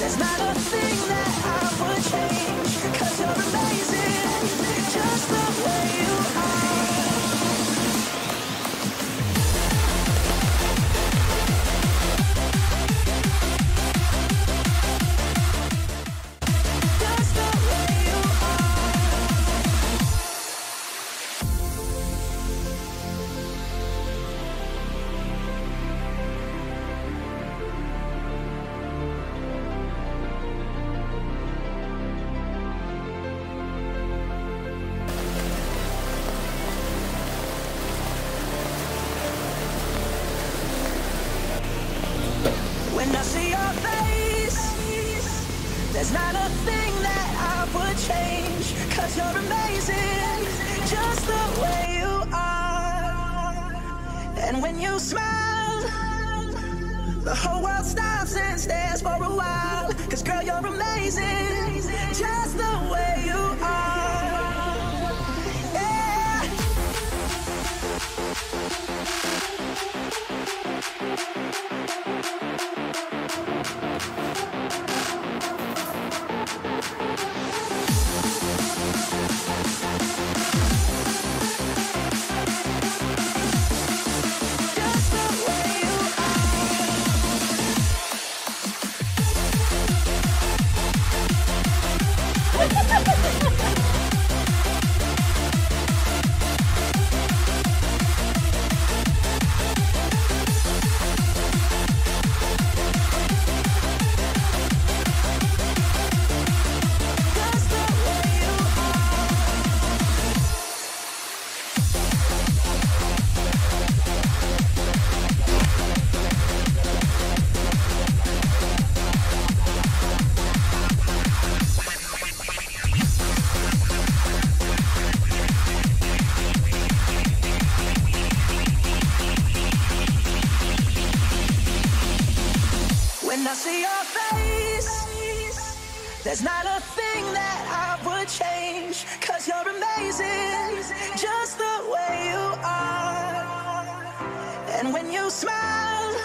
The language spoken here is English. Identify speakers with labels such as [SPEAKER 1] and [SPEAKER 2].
[SPEAKER 1] There's not a thing that I would change, 'cause you're amazing, just the way you are. Just the way you When I see your face, there's not a thing that I would change, 'cause you're amazing, just the way you are. And when you smile, the whole world stops and stares for a while, 'cause girl, you're amazing, just the way you are. Yeah. When I see your face, there's not a thing that I would change, 'cause you're amazing, just the way you are. And when you smile,